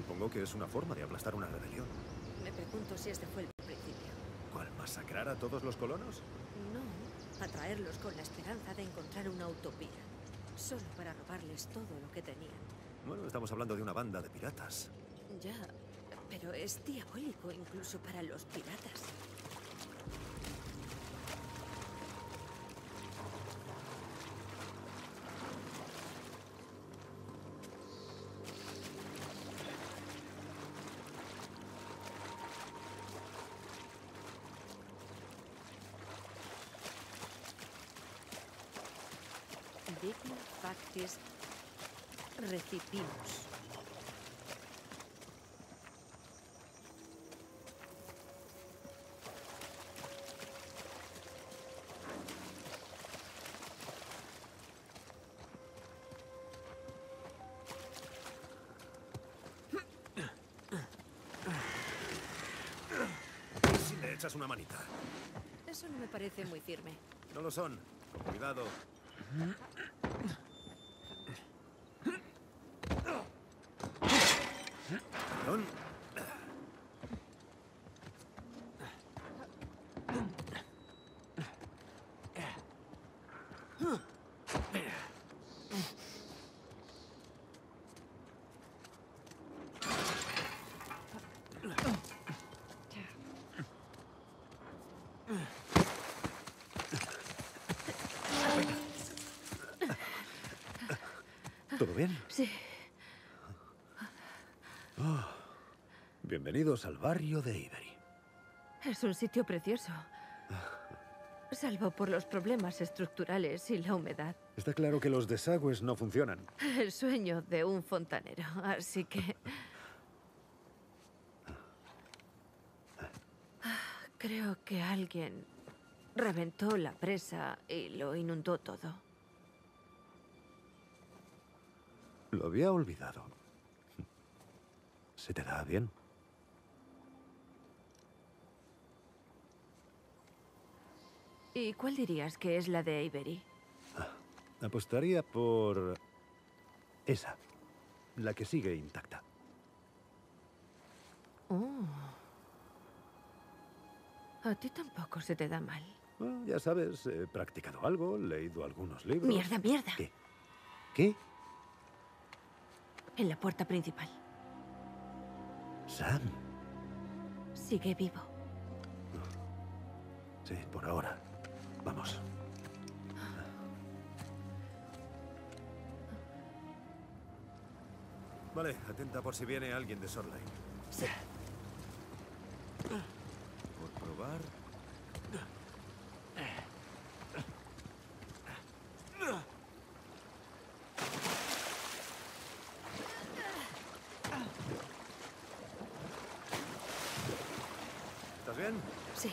Supongo que es una forma de aplastar una rebelión. Me pregunto si este fue el principio. ¿Cuál? ¿Masacrar a todos los colonos? No, atraerlos con la esperanza de encontrar una utopía. Solo para robarles todo lo que tenían. Bueno, estamos hablando de una banda de piratas. Ya, pero es diabólico incluso para los piratas. Digna factis recipimus. ¿Y si le echas una manita? Eso no me parece muy firme. No lo son. Con cuidado. Perdón. ¿Todo bien? Sí. Bienvenidos al barrio de Avery. Es un sitio precioso. Salvo por los problemas estructurales y la humedad. Está claro que los desagües no funcionan. El sueño de un fontanero, así que... Creo que alguien reventó la presa y lo inundó todo. Lo había olvidado. ¿Se te da bien? ¿Y cuál dirías que es la de Avery? Apostaría por... esa. La que sigue intacta. Oh. A ti tampoco se te da mal. Bueno, ya sabes, he practicado algo, leído algunos libros. ¡Mierda, mierda! ¿Qué? ¿Qué? En la puerta principal. Sam. Sigue vivo. Sí, por ahora. Vamos. Vale, atenta por si viene alguien de Shoreline. Sí. Por probar... ¿Estás bien? Sí.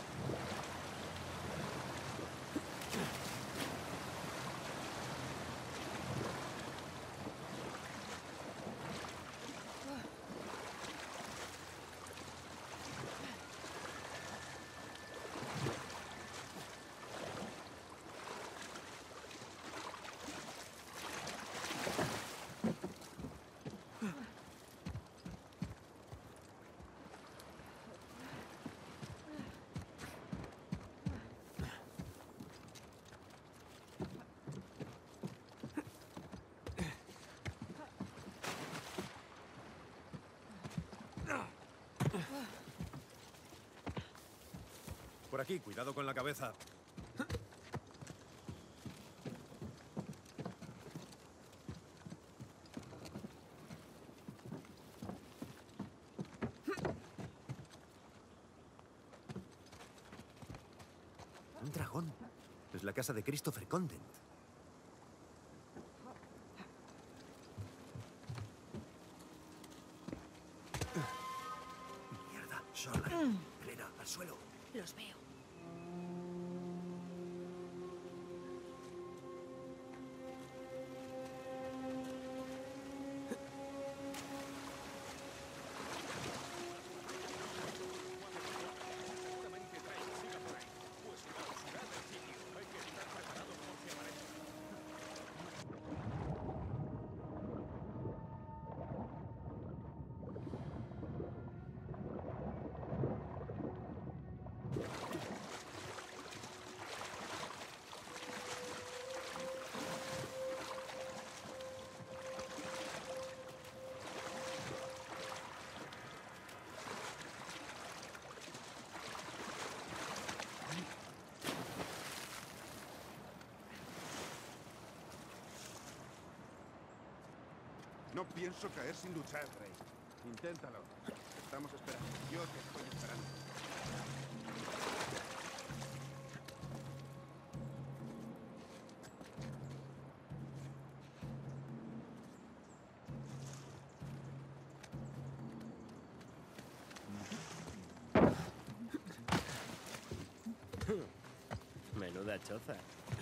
Por aquí, cuidado con la cabeza. Un dragón. Es la casa de Christopher Condent. Mierda, Shoreline. Elena, al suelo. Los veo. No pienso caer sin luchar, Rey. Inténtalo. Estamos esperando. Yo te estoy esperando. Menuda choza.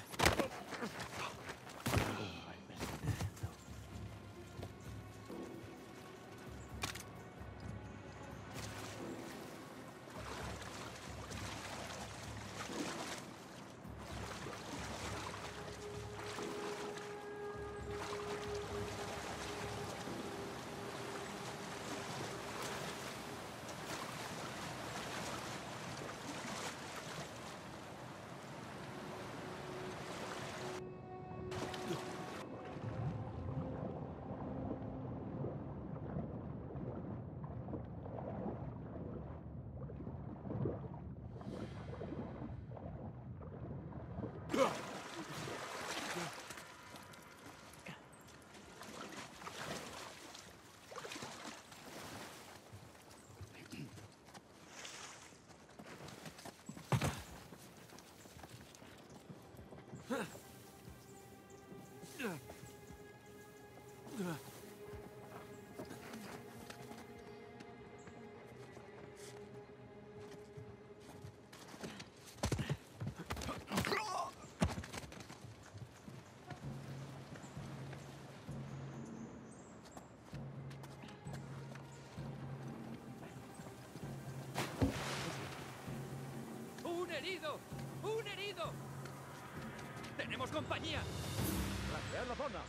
¡Un herido! ¡Un herido! ¡Tenemos compañía! ¡Rastrear la zona!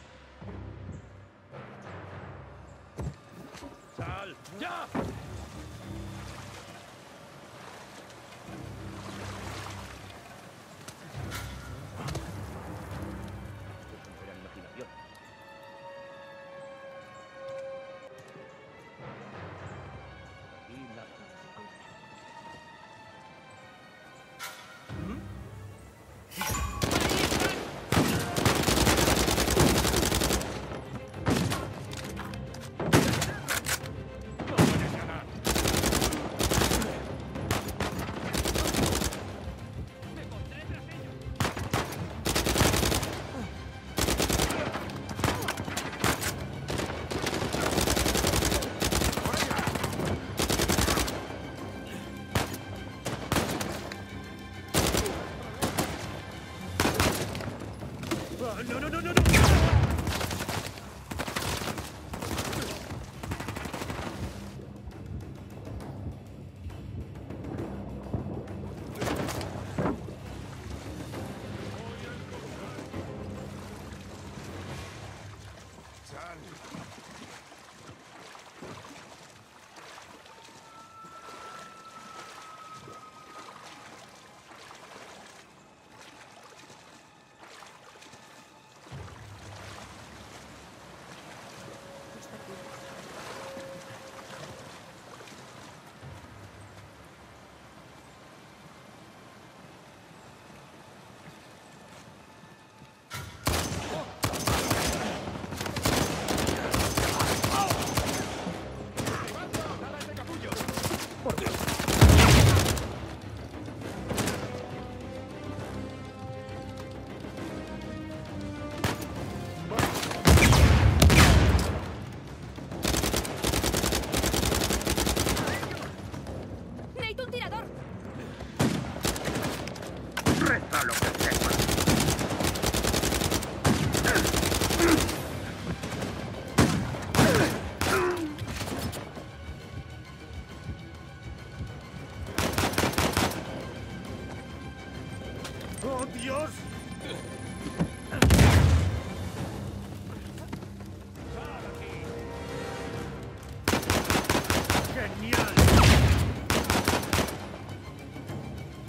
¡Sal! ¡Ya! Era mi imaginación. Y nada. ¡No, no, no, no, no! Sal. ¡Nate, un tirador! Resta lo que sepa. ¡Oh, Dios! ¡Genial!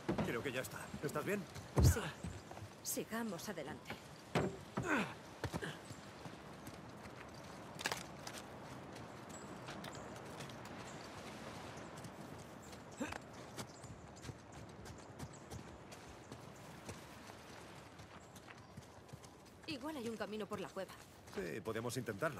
Creo que ya está. ¿Estás bien? Sí. Sigamos adelante. Igual hay un camino por la cueva. Sí, podemos intentarlo.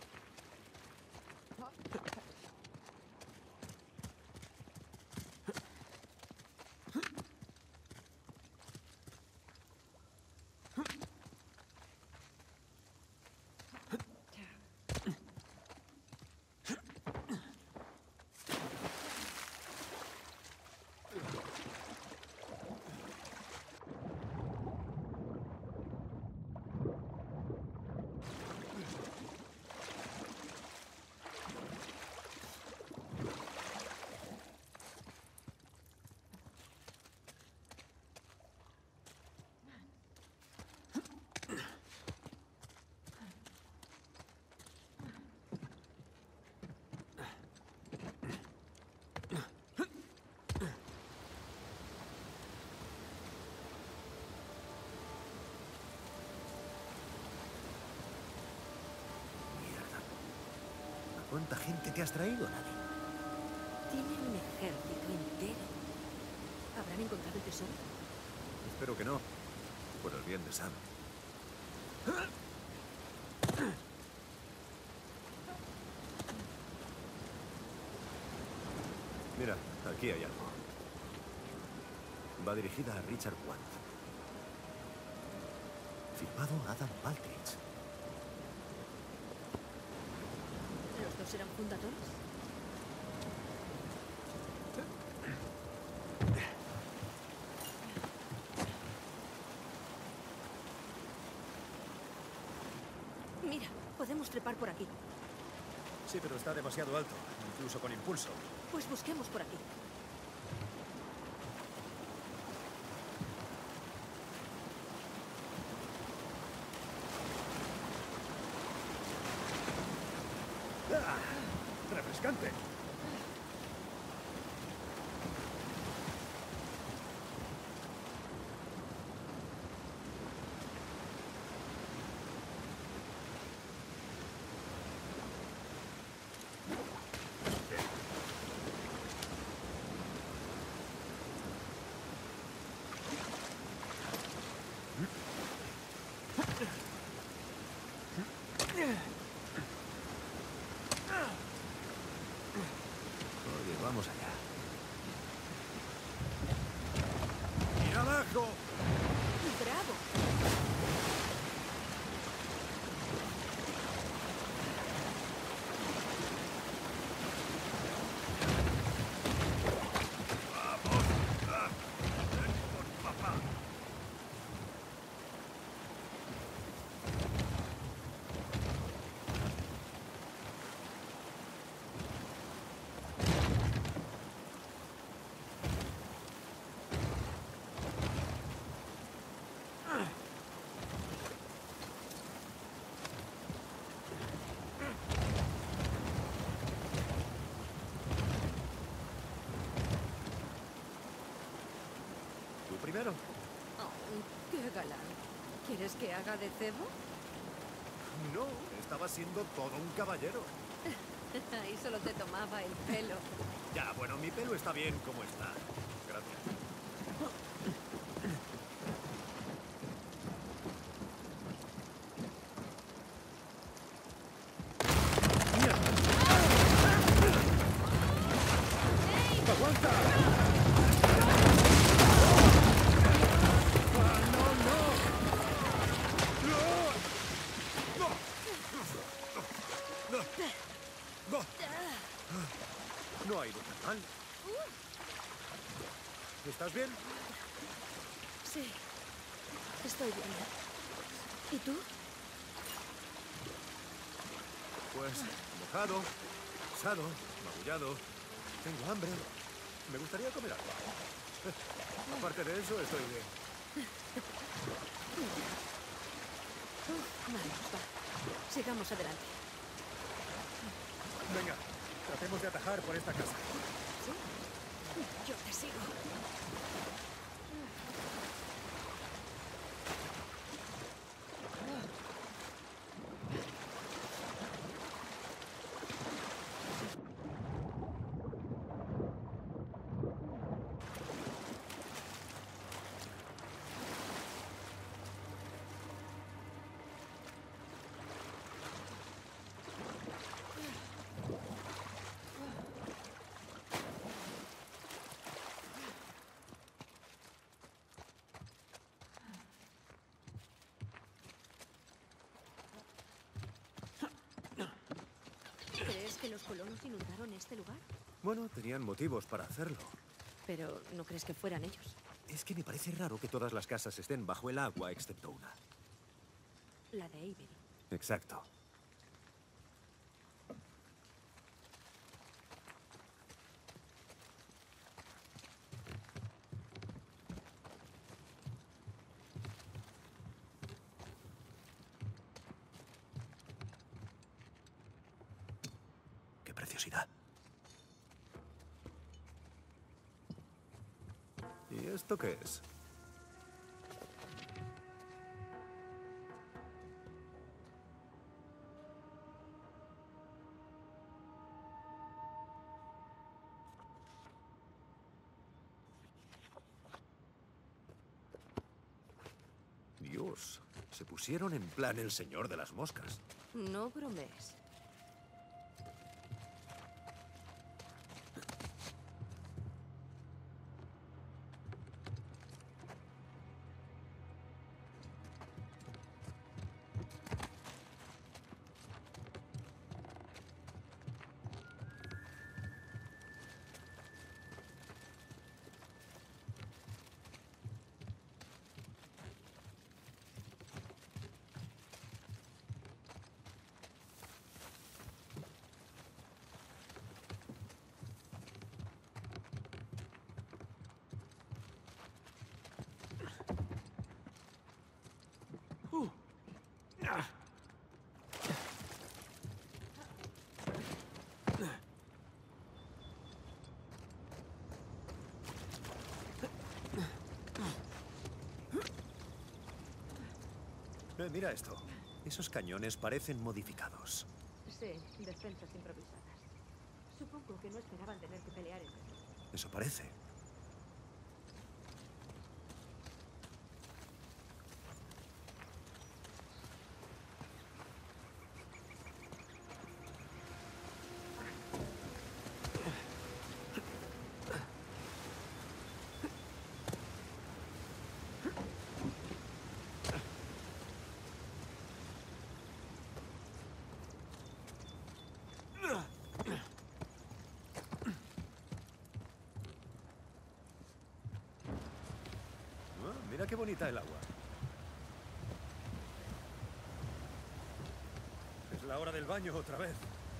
¿Cuánta gente te has traído, Nadie? Tienen un ejército entero. ¿Habrán encontrado el tesoro? Espero que no. Por el bien de Sam. Mira, aquí hay algo. Va dirigida a Richard Watt. Firmado Adam Baldrige. ¿Los dos eran fundadores? Mira, podemos trepar por aquí. Sí, pero está demasiado alto, incluso con impulso. Pues busquemos por aquí. ¡Ah! ¡Refrescante! Oye, vamos allá. ¡Mira abajo! ¡Bravo! ¿Tú primero? Oh, ¡qué galán! ¿Quieres que haga de cebo? No, estaba siendo todo un caballero. Ahí solo te tomaba el pelo. Ya, bueno, mi pelo está bien como está. Gracias. ¡Aguanta! No ha ido tan mal. ¿Estás bien? Sí, estoy bien. ¿Y tú? Pues mojado, cansado, magullado. Tengo hambre. Me gustaría comer algo. Aparte de eso, estoy bien. Vamos, va. Sigamos adelante. Venga, tratemos de atajar por esta casa. ¿Sí? Yo te sigo. que los colonos inundaron este lugar? Bueno, tenían motivos para hacerlo. Pero ¿no crees que fueran ellos? Es que me parece raro que todas las casas estén bajo el agua, excepto una. La de Avery. Exacto. ¡Qué preciosidad! ¿Y esto qué es? Dios, se pusieron en plan el señor de las moscas. No bromees. Mira esto. Esos cañones parecen modificados. Sí, defensas improvisadas. Supongo que no esperaban tener que pelear entre sí. Eso parece. Mira qué bonita el agua. Es la hora del baño otra vez.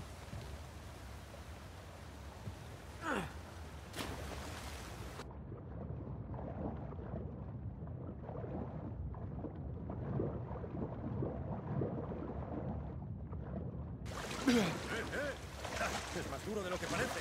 Es más duro de lo que parece.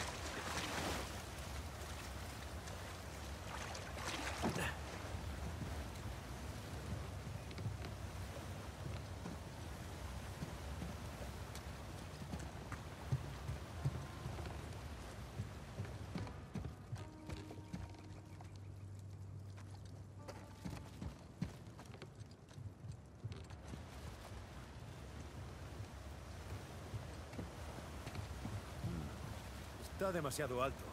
Está demasiado alto.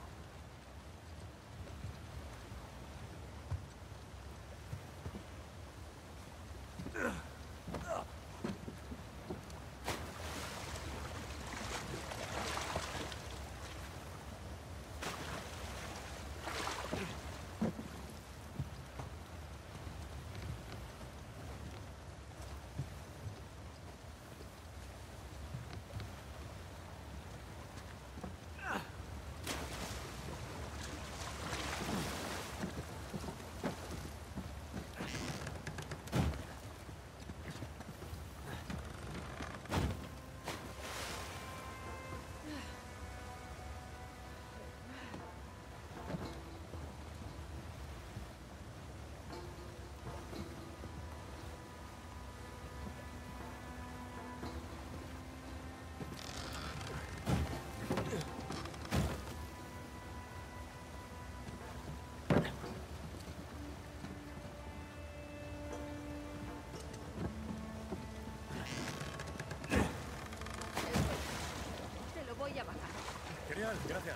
Te lo voy a bajar. Genial, gracias.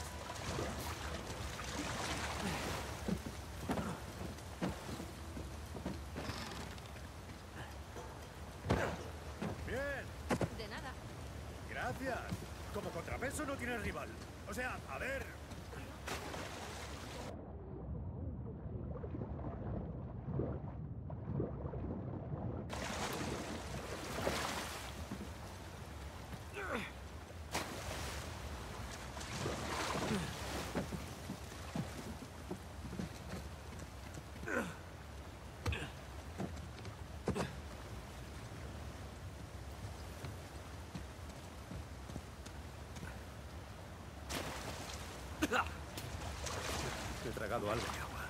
Bien, De nada. gracias. Como contrapeso no tienes rival. O sea, a ver... He tragado algo de agua.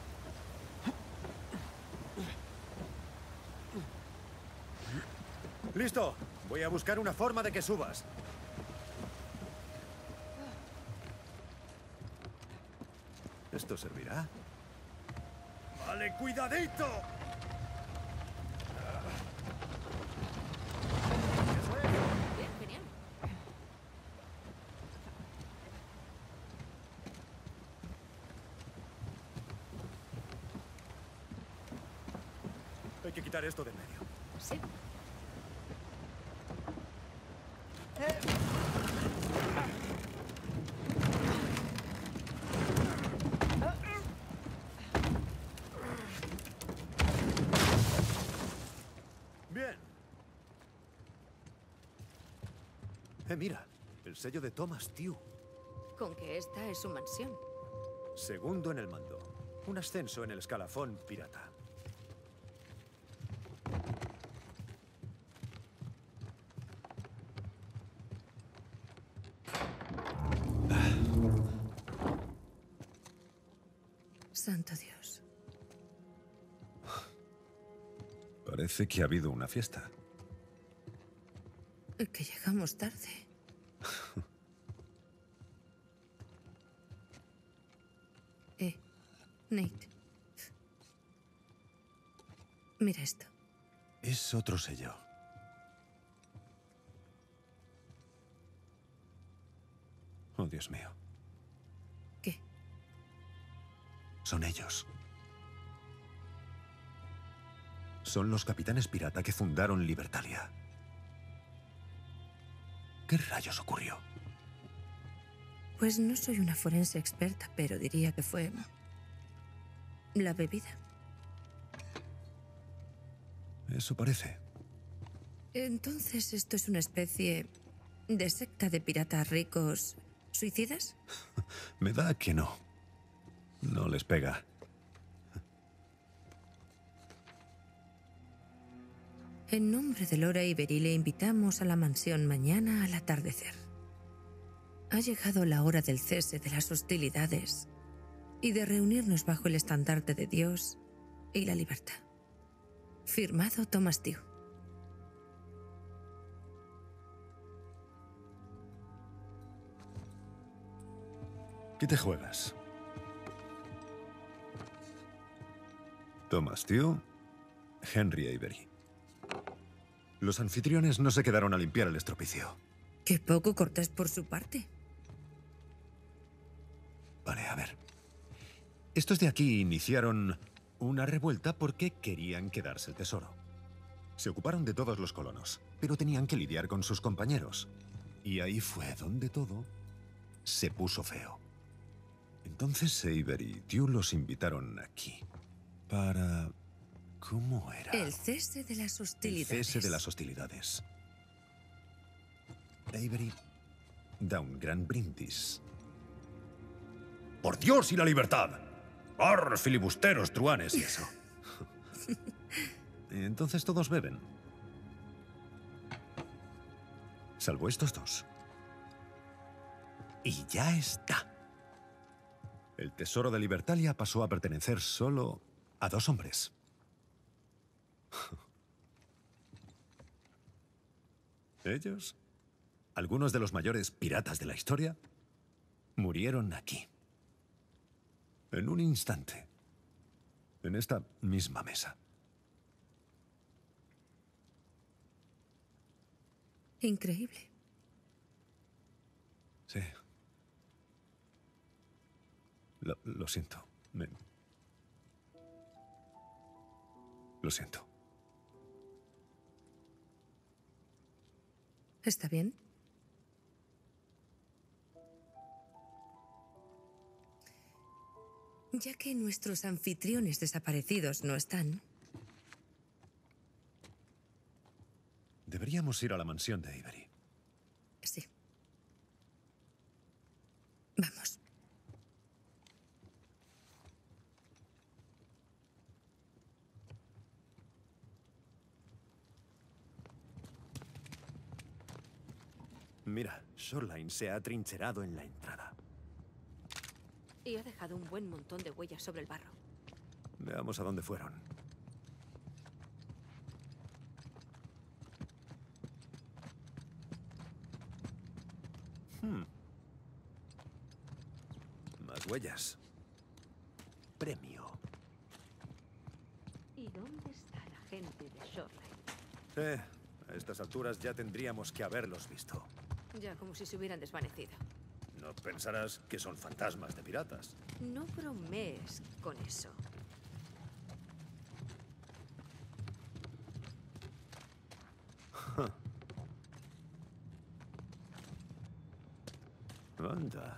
¡Listo! Voy a buscar una forma de que subas. ¿Esto servirá? ¡Vale, cuidadito! Bien, genial. Hay que quitar esto de en medio. Sí. Bien. Mira, el sello de Thomas Tew. Con que esta es su mansión. Segundo en el mando. Un ascenso en el escalafón pirata. Santo Dios. Parece que ha habido una fiesta. Que llegamos tarde. Nate. Mira esto. Es otro sello. Oh, Dios mío. ¿Qué? Son ellos. Son los capitanes pirata que fundaron Libertalia. ¿Qué rayos ocurrió? Pues no soy una forense experta, pero diría que fue... la bebida. Eso parece. Entonces, ¿esto es una especie de secta de piratas ricos suicidas? Me da que no. No les pega. En nombre de Laura Ibery le invitamos a la mansión mañana al atardecer. Ha llegado la hora del cese de las hostilidades y de reunirnos bajo el estandarte de Dios y la libertad. Firmado Thomas Tew. ¿Qué te juegas? Thomas Tew, Henry Avery. Los anfitriones no se quedaron a limpiar el estropicio. Qué poco cortés por su parte. Vale, a ver. Estos de aquí iniciaron una revuelta porque querían quedarse el tesoro. Se ocuparon de todos los colonos, pero tenían que lidiar con sus compañeros. Y ahí fue donde todo se puso feo. Entonces Avery y Tew los invitaron aquí para... ¿Cómo era? El cese de las El hostilidades. cese de las hostilidades. Avery da un gran brindis. ¡Por Dios y la libertad! ¡Arr, filibusteros, truanes y eso! Y entonces todos beben. Salvo estos dos. Y ya está. El tesoro de Libertalia pasó a pertenecer solo a 2 hombres. Ellos, algunos de los mayores piratas de la historia, murieron aquí. En un instante. En esta misma mesa. Increíble. Sí. Lo siento. Lo siento. ¿Está bien? Ya que nuestros anfitriones desaparecidos no están, Deberíamos ir a la mansión de Avery. sí. Vamos. Mira, Shoreline se ha atrincherado en la entrada. Y ha dejado un buen montón de huellas sobre el barro. Veamos a dónde fueron. Más huellas. Premio. ¿Y dónde está la gente de Shoreline? A estas alturas ya tendríamos que haberlos visto. Ya como si se hubieran desvanecido. No pensarás que son fantasmas de piratas. No bromees con eso. Anda.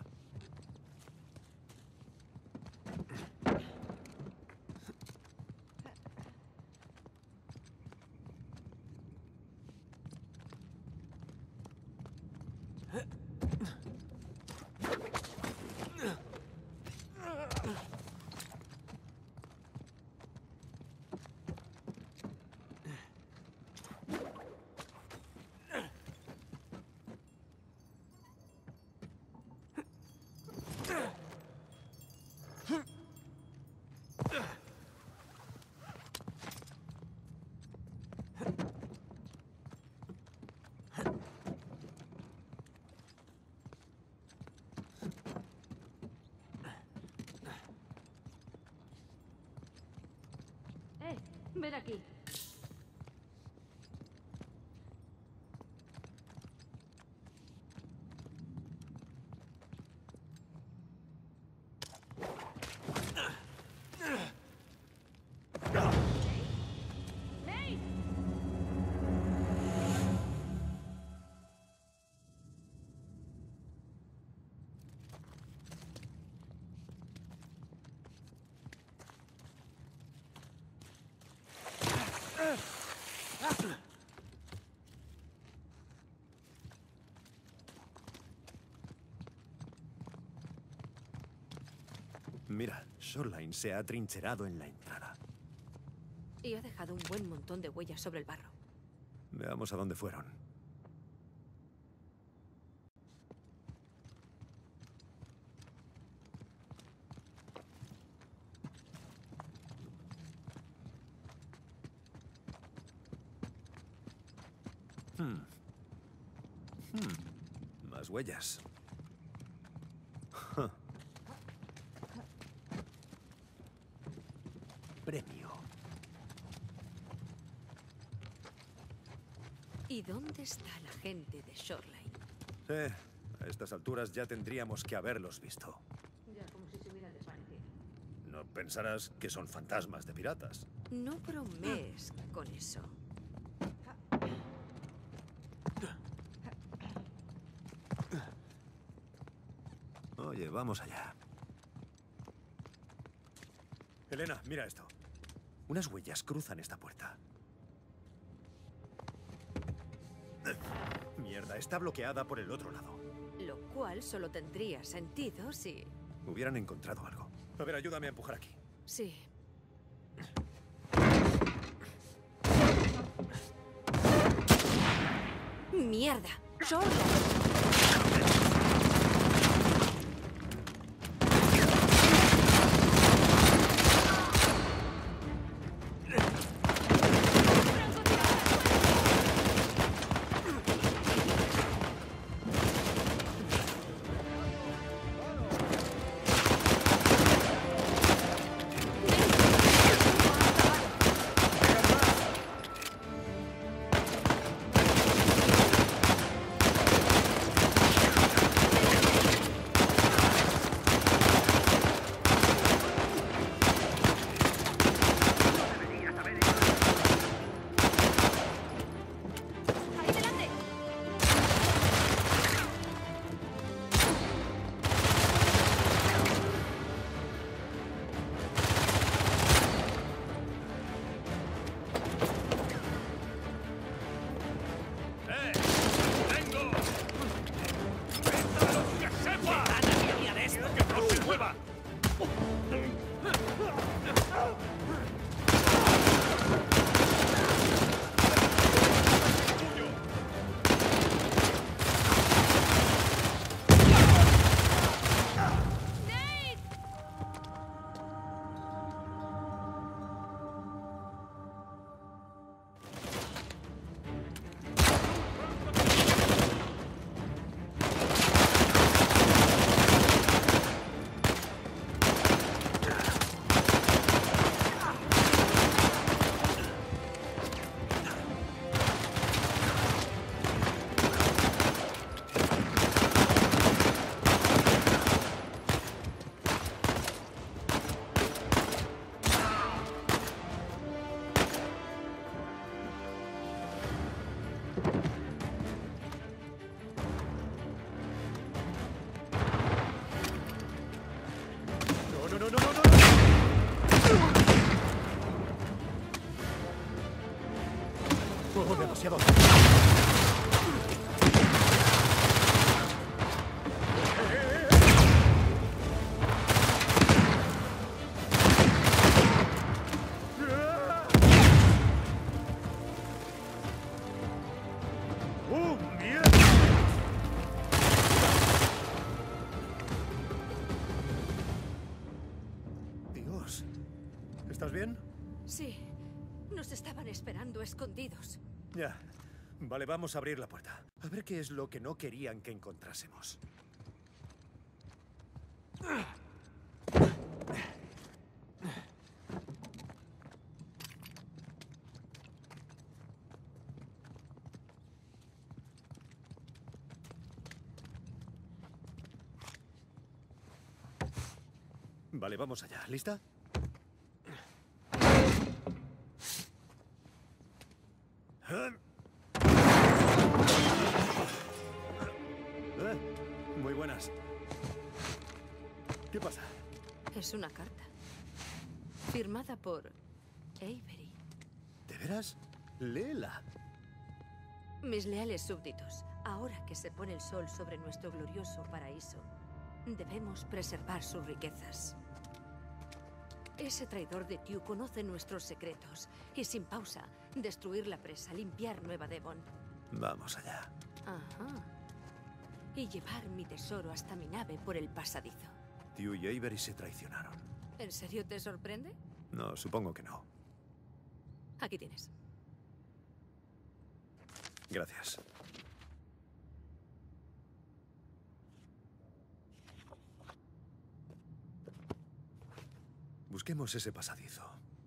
Ven aquí. ¡Nate! Mira, Shoreline se ha atrincherado en la entrada. Y ha dejado un buen montón de huellas sobre el barro. Veamos a dónde fueron. Más huellas. Premio. ¿Y dónde está la gente de Shoreline? A estas alturas ya tendríamos que haberlos visto. Ya como si se hubieran desvanecido. No pensarás que son fantasmas de piratas. No bromees con eso. Oye, vamos allá. Elena, mira esto. Unas huellas cruzan esta puerta. Mierda, está bloqueada por el otro lado. Lo cual solo tendría sentido si... Hubieran encontrado algo. A ver, ayúdame a empujar aquí. Sí. ¡Mierda! ¡Shoreline! demasiado. Dios. ¿Estás bien? Sí. Nos estaban esperando escondidos. Ya. Vale, vamos a abrir la puerta. A ver qué es lo que no querían que encontrásemos. Vale, vamos allá. ¿Lista? Muy buenas. ¿Qué pasa? Es una carta. Firmada por Avery. ¿De veras? Léela. Mis leales súbditos, ahora que se pone el sol sobre nuestro glorioso paraíso, debemos preservar sus riquezas. Ese traidor de Tew conoce nuestros secretos y sin pausa, destruir la presa, limpiar Nueva Devon. Vamos allá. Ajá. Y llevar mi tesoro hasta mi nave por el pasadizo. Tew y Avery se traicionaron. ¿En serio te sorprende? No, supongo que no. Aquí tienes. Gracias. Busquemos ese pasadizo.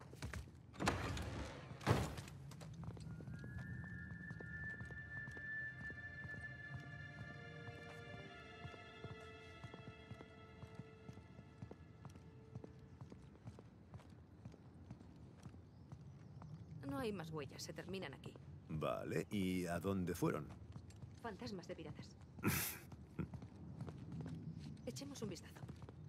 No hay más huellas, se terminan aquí. Vale, ¿y a dónde fueron? Fantasmas de piratas. Echemos un vistazo.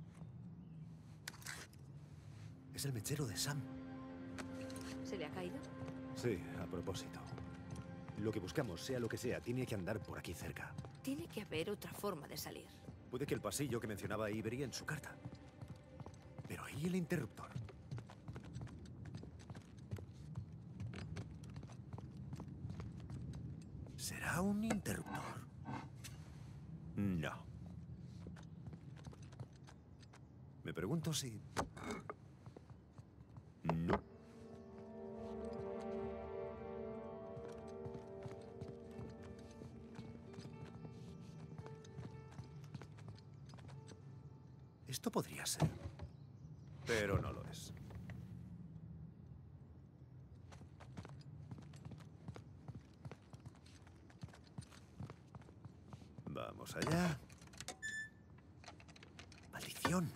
Es el mechero de Sam. ¿Se le ha caído? Sí, a propósito. Lo que buscamos, sea lo que sea, tiene que andar por aquí cerca. Tiene que haber otra forma de salir. Puede que el pasillo que mencionaba Avery en su carta. Pero ¿y el interruptor? ¿Será un interruptor? No. Me pregunto si... No. Esto podría ser, pero no lo es. Vamos allá. ¡Maldición!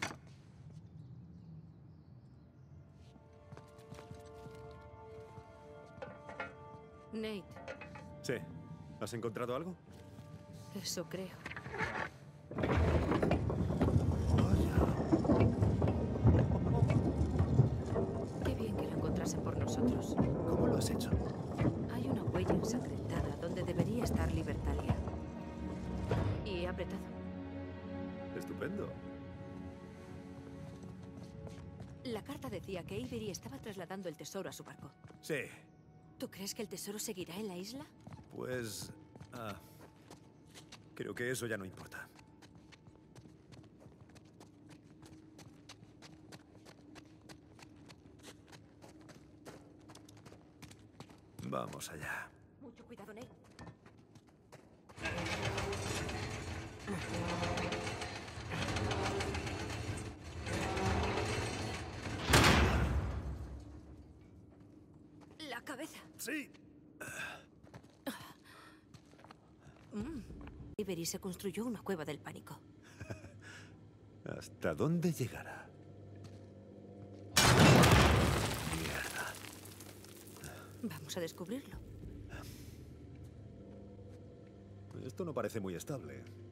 Nate, Sí. ¿Has encontrado algo? eso creo. Qué bien que lo encontrasen por nosotros. ¿Cómo lo has hecho? Hay una huella ensangrentada donde debería estar Libertalia. Y he apretado. Estupendo. La carta decía que Avery estaba trasladando el tesoro a su barco. Sí. ¿Tú crees que el tesoro seguirá en la isla? Pues... creo que eso ya no importa. Vamos allá. Mucho cuidado, Nate. La cabeza. Sí. Avery se construyó una cueva del pánico. ¿Hasta dónde llegará? Mierda. Vamos a descubrirlo. Esto no parece muy estable.